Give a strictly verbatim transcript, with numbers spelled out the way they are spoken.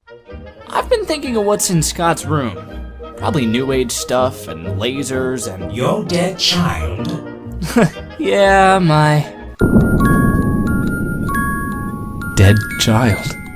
I've been thinking of what's in Scott's room. Probably new age stuff and lasers and... Your dead child? Yeah, my... dead child.